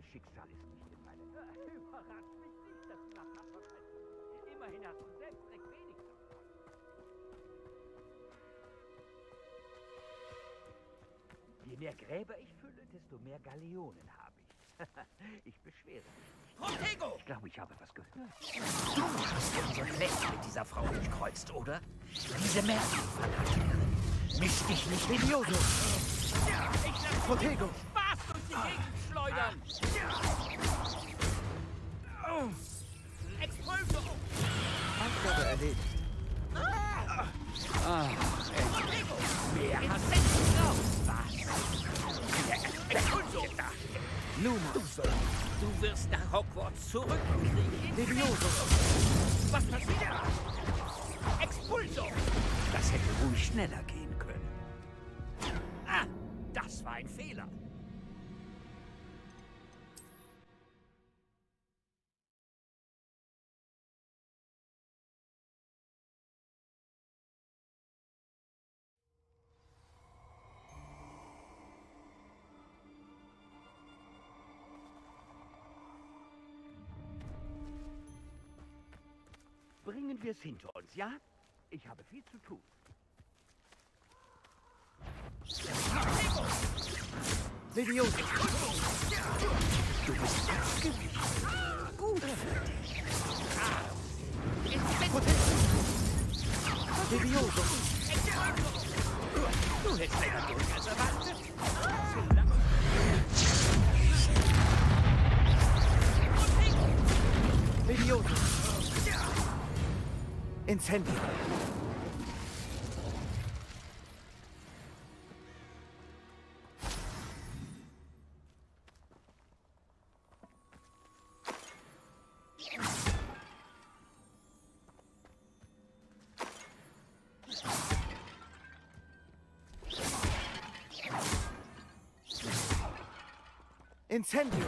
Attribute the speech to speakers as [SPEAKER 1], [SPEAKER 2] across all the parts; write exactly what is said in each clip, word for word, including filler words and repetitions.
[SPEAKER 1] Schicksal ist nicht gefallen. Äh, überrascht mich nicht, dass du nach Tapferkeit suchst. Immerhin hast du selbst recht wenig davon. Je mehr Gräber ich fülle, desto mehr Galeonen habe ich. Ich beschwere mich nicht.
[SPEAKER 2] Protego!
[SPEAKER 1] Ich glaube, ich habe was gehört.
[SPEAKER 2] Du hast ja unsere Pläne mit dieser Frau durchkreuzt, oder? Diese Merkel-Fanatikerin. Misch dich nicht in Joso.
[SPEAKER 1] Ja, ich lasse
[SPEAKER 2] Protego!
[SPEAKER 1] Spaß durch die Gegend schleudern. Expulso!
[SPEAKER 2] Aufgabe erledigt.
[SPEAKER 1] Ah,
[SPEAKER 2] Protego!
[SPEAKER 1] wer hat denn drauf? Was?
[SPEAKER 2] Expulso!
[SPEAKER 1] Lumos, du wirst nach Hogwarts zurückkriegen.
[SPEAKER 2] Levioso!
[SPEAKER 1] Was passiert? Expulso! Das hätte ruhig schneller gehen können. Ah, das war ein Fehler. Bringen wir es hinter uns, ja? Ich habe viel zu tun.
[SPEAKER 2] Levioso!
[SPEAKER 1] Du bist abgewichen. Gut für dich.
[SPEAKER 2] Protego! Levioso!
[SPEAKER 1] Du hättest länger durch als erwartet.
[SPEAKER 2] Levioso! Incendio! Incendio!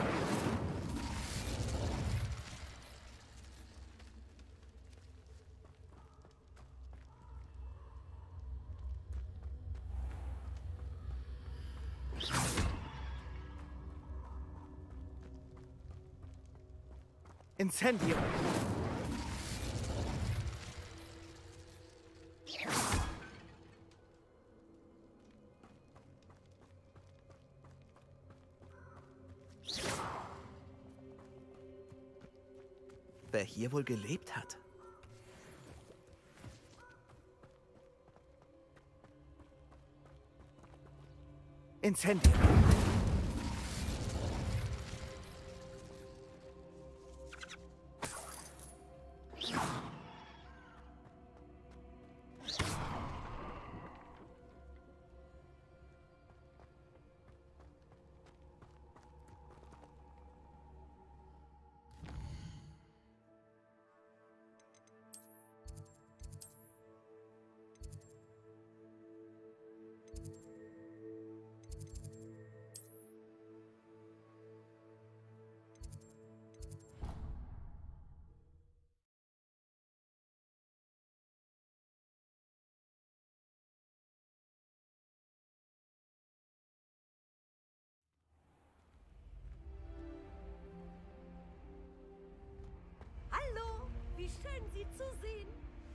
[SPEAKER 2] Incendio! Wer hier wohl gelebt hat? Incendio!
[SPEAKER 3] Hallo, wie schön Sie zu sehen.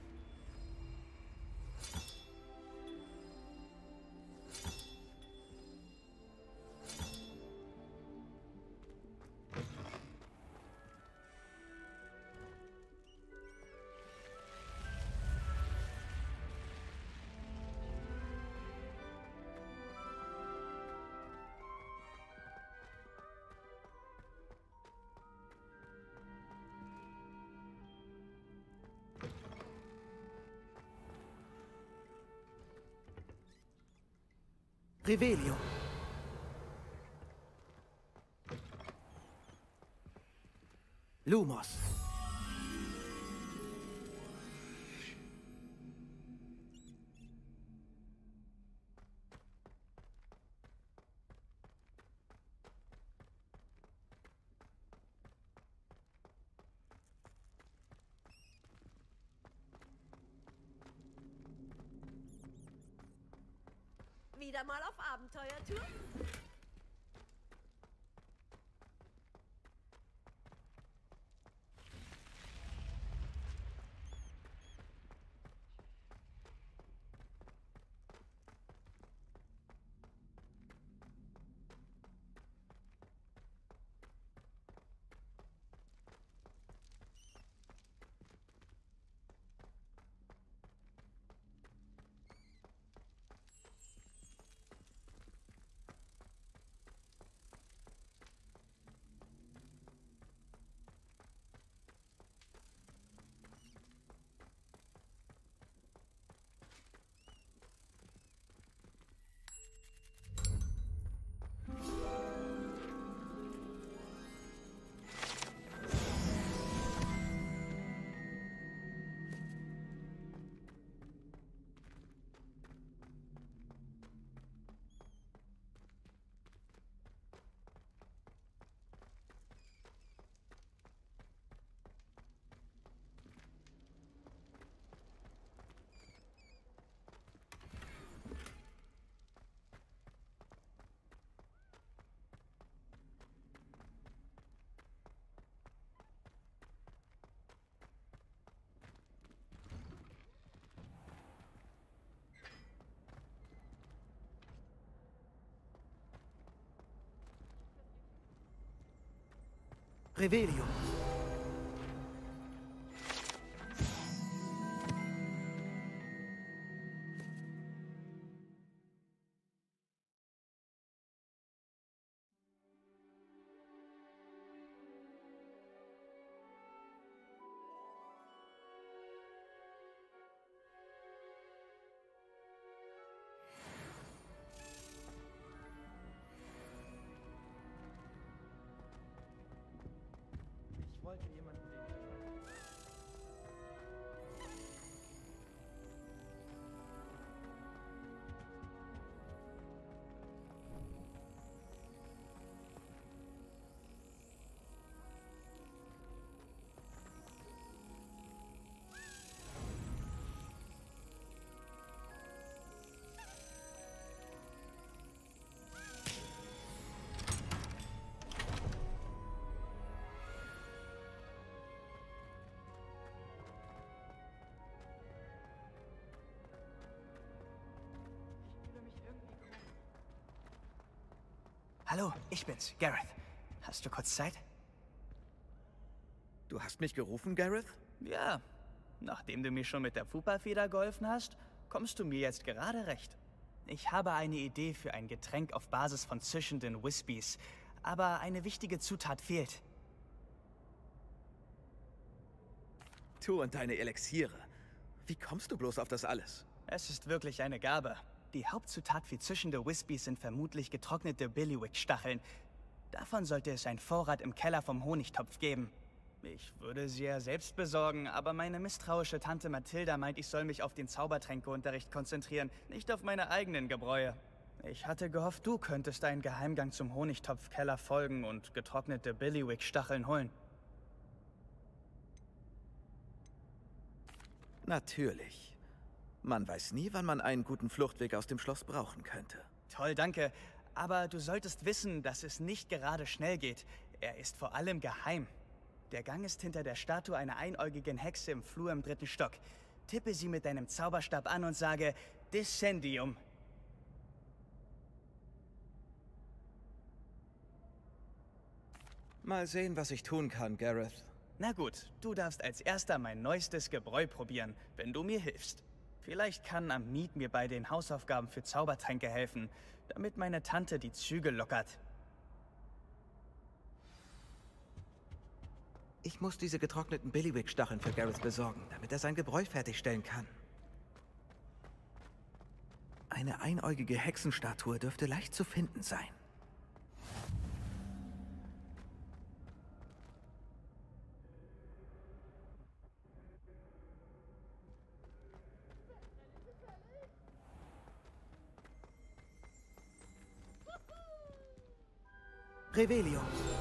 [SPEAKER 2] Revelio! Lumos!
[SPEAKER 3] Wieder mal auf Abenteuertour?
[SPEAKER 4] Revelio.
[SPEAKER 5] Ich wollte jemanden den
[SPEAKER 6] Hallo, ich bin's, Gareth. Hast du kurz Zeit?
[SPEAKER 4] Du hast mich gerufen, Gareth?
[SPEAKER 6] Ja. Nachdem du mir schon mit der Fupa-Feder geholfen hast, kommst du mir jetzt gerade recht. Ich habe eine Idee für ein Getränk auf Basis von zischenden Whispies, aber eine wichtige Zutat fehlt.
[SPEAKER 4] Du und deine Elixiere. Wie kommst du bloß auf das alles?
[SPEAKER 6] Es ist wirklich eine Gabe. Die Hauptzutat für zischende Whispies sind vermutlich getrocknete Billywick-Stacheln. Davon sollte es einen Vorrat im Keller vom Honigtopf geben. Ich würde sie ja selbst besorgen, aber meine misstrauische Tante Mathilda meint, ich soll mich auf den Zaubertränkeunterricht konzentrieren, nicht auf meine eigenen Gebräue. Ich hatte gehofft, du könntest einen Geheimgang zum Honigtopfkeller folgen und getrocknete Billywick-Stacheln holen.
[SPEAKER 4] Natürlich. Man weiß nie, wann man einen guten Fluchtweg aus dem Schloss brauchen könnte.
[SPEAKER 6] Toll, danke. Aber du solltest wissen, dass es nicht gerade schnell geht. Er ist vor allem geheim. Der Gang ist hinter der Statue einer einäugigen Hexe im Flur im dritten Stock. Tippe sie mit deinem Zauberstab an und sage Descendium.
[SPEAKER 4] Mal sehen, was ich tun kann, Gareth.
[SPEAKER 6] Na gut, du darfst als erster mein neuestes Gebräu probieren, wenn du mir hilfst. Vielleicht kann Amit mir bei den Hausaufgaben für Zaubertränke helfen, damit meine Tante die Zügel lockert.
[SPEAKER 4] Ich muss diese getrockneten Billywick-Stacheln für Gareth besorgen, damit er sein Gebräu fertigstellen kann. Eine einäugige Hexenstatue dürfte leicht zu finden sein. Revelio.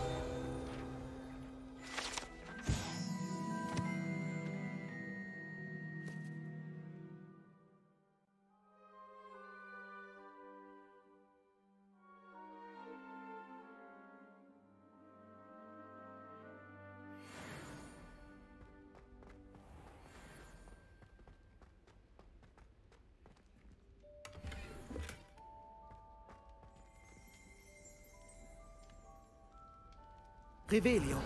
[SPEAKER 4] Revelio.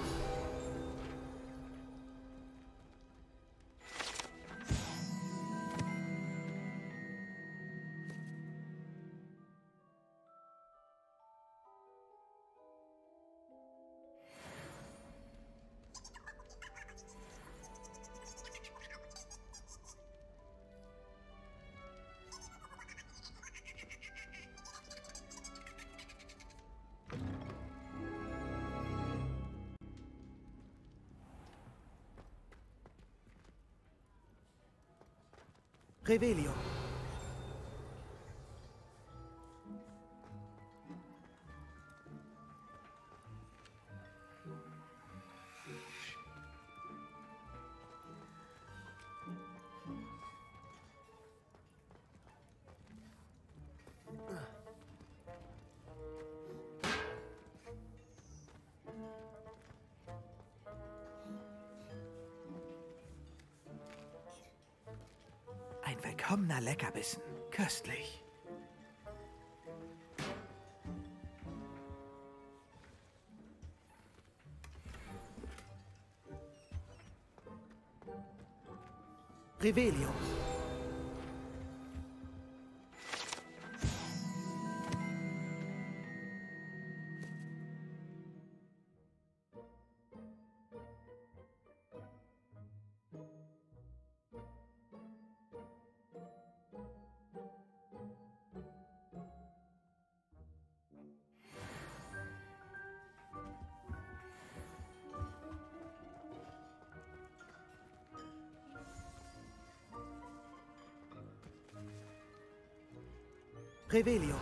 [SPEAKER 4] Revelio. Ein willkommener Leckerbissen. Köstlich.
[SPEAKER 5] Revelio. Revelio.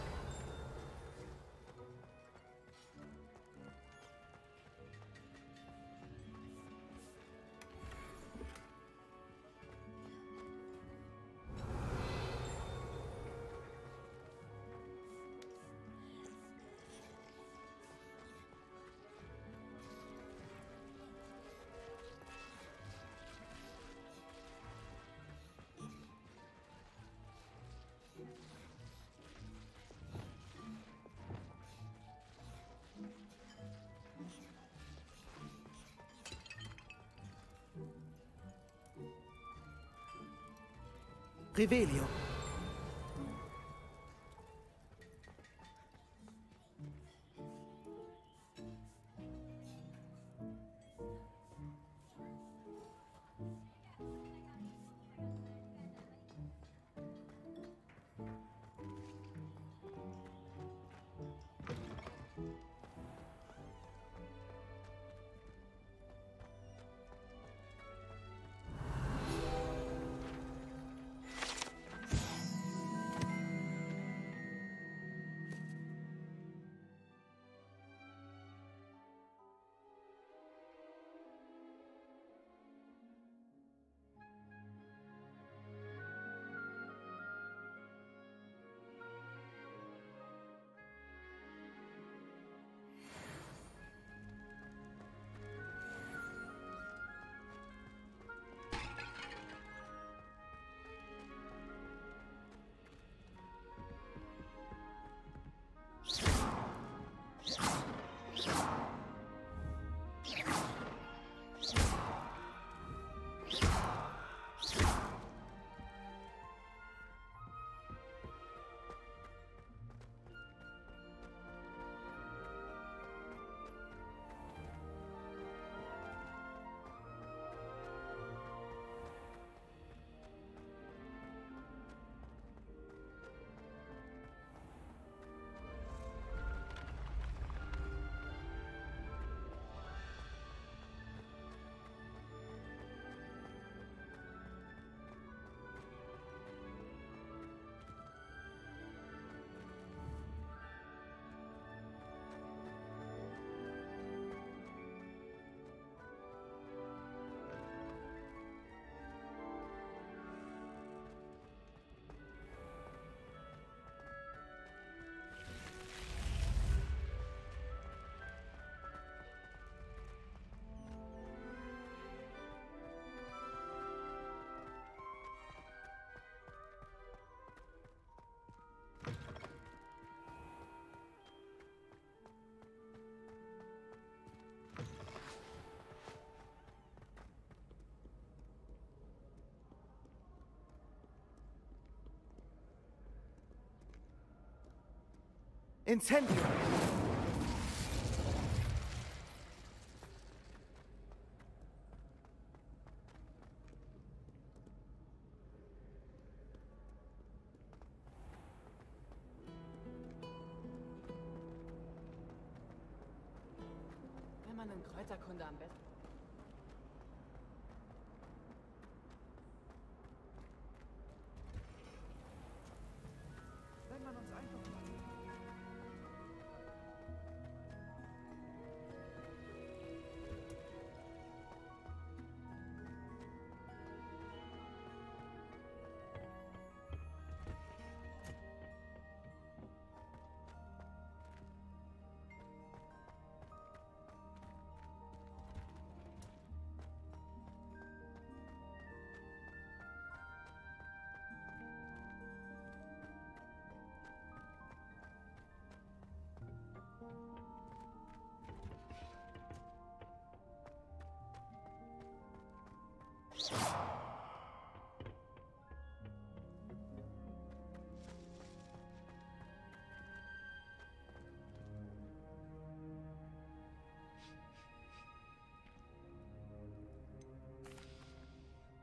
[SPEAKER 5] Revelio. Incendio.
[SPEAKER 7] Wenn man einen Kräuterkunde am besten...
[SPEAKER 1] Wenn man uns einfach mal...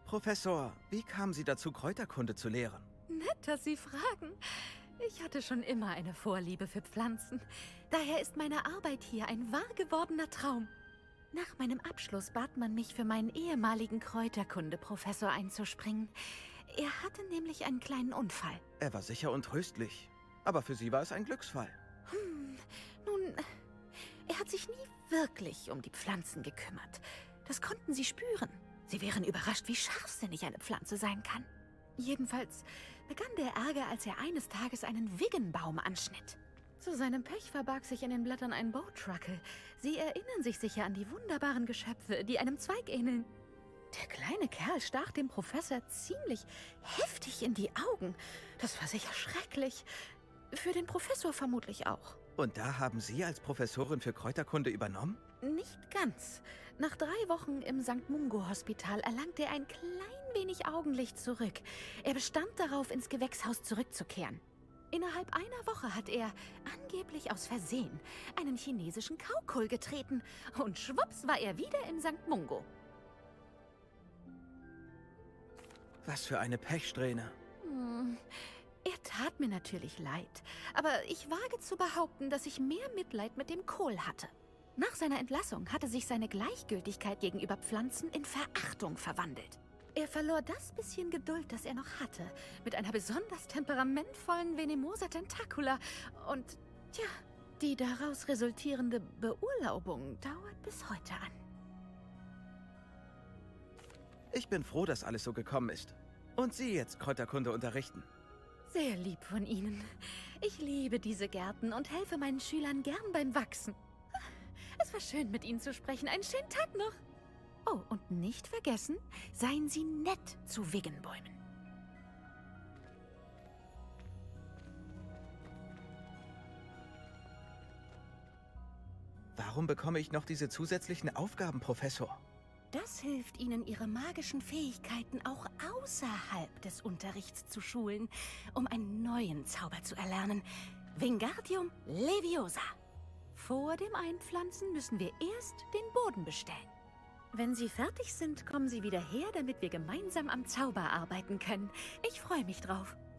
[SPEAKER 4] Professor, wie kamen Sie dazu, Kräuterkunde zu lehren?
[SPEAKER 5] Nett, dass Sie fragen. Ich hatte schon immer eine Vorliebe für Pflanzen. Daher ist meine Arbeit hier ein wahr gewordener Traum. Nach meinem Abschluss bat man mich, für meinen ehemaligen Kräuterkunde-Professor einzuspringen. Er hatte nämlich einen kleinen Unfall.
[SPEAKER 4] Er war sicher untröstlich. Aber für Sie war es ein Glücksfall.
[SPEAKER 5] Hm, nun, er hat sich nie wirklich um die Pflanzen gekümmert. Das konnten Sie spüren. Sie wären überrascht, wie scharfsinnig eine Pflanze sein kann. Jedenfalls begann der Ärger, als er eines Tages einen Wiggenbaum anschnitt. Zu seinem Pech verbarg sich in den Blättern ein Bowtruckle. Sie erinnern sich sicher an die wunderbaren Geschöpfe, die einem Zweig ähneln. Der kleine Kerl stach dem Professor ziemlich heftig in die Augen. Das war sicher schrecklich. Für den Professor vermutlich auch.
[SPEAKER 4] Und da haben Sie als Professorin für Kräuterkunde übernommen?
[SPEAKER 5] Nicht ganz. Nach drei Wochen im Sankt Mungo-Hospital erlangte er ein klein wenig Augenlicht zurück. Er bestand darauf, ins Gewächshaus zurückzukehren. Innerhalb einer Woche hat er, angeblich aus Versehen, einen chinesischen Kaukohl getreten. Und schwupps war er wieder im Sankt Mungo.
[SPEAKER 4] Was für eine Pechsträhne.
[SPEAKER 5] Hm. Er tat mir natürlich leid, aber ich wage zu behaupten, dass ich mehr Mitleid mit dem Kohl hatte. Nach seiner Entlassung hatte sich seine Gleichgültigkeit gegenüber Pflanzen in Verachtung verwandelt. Er verlor das bisschen Geduld, das er noch hatte, mit einer besonders temperamentvollen Venemosa tentacula und, tja, die daraus resultierende Beurlaubung dauert bis heute an.
[SPEAKER 4] Ich bin froh, dass alles so gekommen ist. Und Sie jetzt Kräuterkunde unterrichten.
[SPEAKER 5] Sehr lieb von Ihnen. Ich liebe diese Gärten und helfe meinen Schülern gern beim Wachsen. Es war schön, mit Ihnen zu sprechen. Einen schönen Tag noch. Oh, und nicht vergessen, seien Sie nett zu Wiggenbäumen.
[SPEAKER 4] Warum bekomme ich noch diese zusätzlichen Aufgaben, Professor?
[SPEAKER 5] Das hilft Ihnen, Ihre magischen Fähigkeiten auch außerhalb des Unterrichts zu schulen, um einen neuen Zauber zu erlernen. Wingardium Leviosa. Vor dem Einpflanzen müssen wir erst den Boden bestellen. Wenn Sie fertig sind, kommen Sie wieder her, damit wir gemeinsam am Zauber arbeiten können. Ich freue mich drauf.